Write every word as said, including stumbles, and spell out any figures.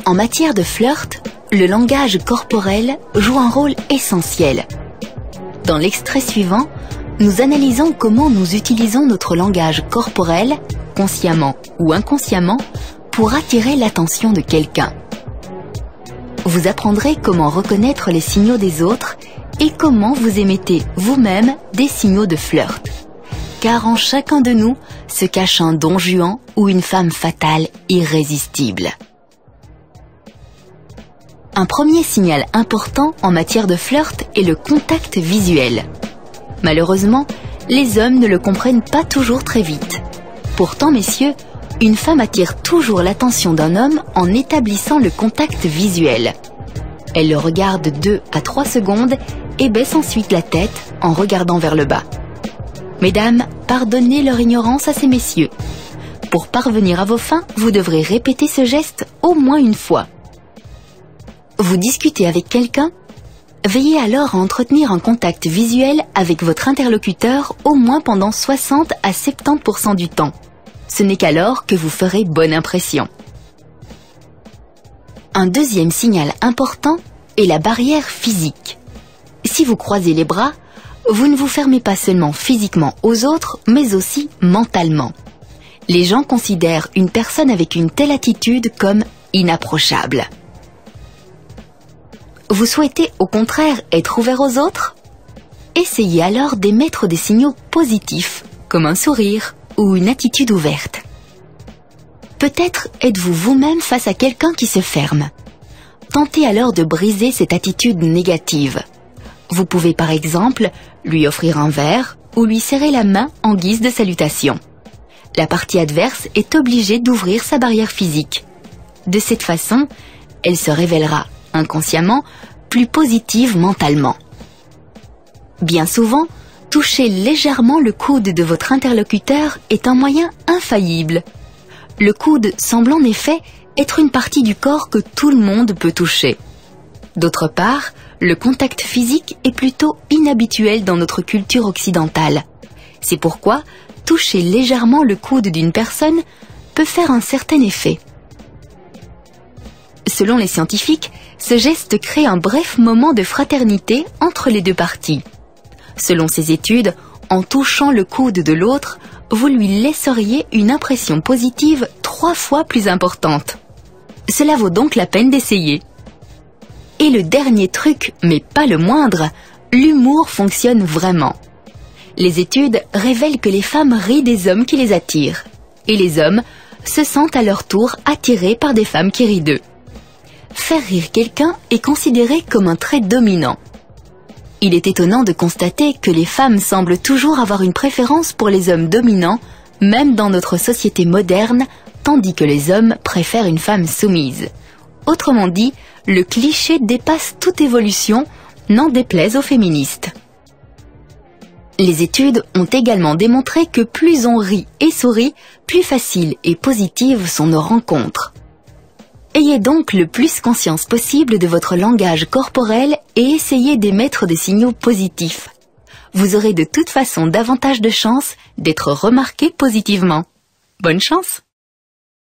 En matière de flirt, le langage corporel joue un rôle essentiel. Dans l'extrait suivant, nous analysons comment nous utilisons notre langage corporel, consciemment ou inconsciemment, pour attirer l'attention de quelqu'un. Vous apprendrez comment reconnaître les signaux des autres et comment vous émettez vous-même des signaux de flirt. Car en chacun de nous se cache un don Juan ou une femme fatale irrésistible. Un premier signal important en matière de flirt est le contact visuel. Malheureusement, les hommes ne le comprennent pas toujours très vite. Pourtant, messieurs, une femme attire toujours l'attention d'un homme en établissant le contact visuel. Elle le regarde deux à trois secondes et baisse ensuite la tête en regardant vers le bas. Mesdames, pardonnez leur ignorance à ces messieurs. Pour parvenir à vos fins, vous devrez répéter ce geste au moins une fois. Vous discutez avec quelqu'un? Veillez alors à entretenir un contact visuel avec votre interlocuteur au moins pendant soixante à soixante-dix pour cent du temps. Ce n'est qu'alors que vous ferez bonne impression. Un deuxième signal important est la barrière physique. Si vous croisez les bras, vous ne vous fermez pas seulement physiquement aux autres, mais aussi mentalement. Les gens considèrent une personne avec une telle attitude comme inapprochable. Vous souhaitez au contraire être ouvert aux autres? Essayez alors d'émettre des signaux positifs, comme un sourire ou une attitude ouverte. Peut-être êtes-vous vous-même face à quelqu'un qui se ferme. Tentez alors de briser cette attitude négative. Vous pouvez par exemple lui offrir un verre ou lui serrer la main en guise de salutation. La partie adverse est obligée d'ouvrir sa barrière physique. De cette façon, elle se révélera inconsciemment, plus positive mentalement. Bien souvent, toucher légèrement le coude de votre interlocuteur est un moyen infaillible. Le coude semble en effet être une partie du corps que tout le monde peut toucher. D'autre part, le contact physique est plutôt inhabituel dans notre culture occidentale. C'est pourquoi toucher légèrement le coude d'une personne peut faire un certain effet. Selon les scientifiques, ce geste crée un bref moment de fraternité entre les deux parties. Selon ces études, en touchant le coude de l'autre, vous lui laisseriez une impression positive trois fois plus importante. Cela vaut donc la peine d'essayer. Et le dernier truc, mais pas le moindre, l'humour fonctionne vraiment. Les études révèlent que les femmes rient des hommes qui les attirent, et les hommes se sentent à leur tour attirés par des femmes qui rient d'eux. Faire rire quelqu'un est considéré comme un trait dominant. Il est étonnant de constater que les femmes semblent toujours avoir une préférence pour les hommes dominants, même dans notre société moderne, tandis que les hommes préfèrent une femme soumise. Autrement dit, le cliché dépasse toute évolution, n'en déplaise aux féministes. Les études ont également démontré que plus on rit et sourit, plus faciles et positives sont nos rencontres. Ayez donc le plus conscience possible de votre langage corporel et essayez d'émettre des signaux positifs. Vous aurez de toute façon davantage de chances d'être remarqué positivement. Bonne chance!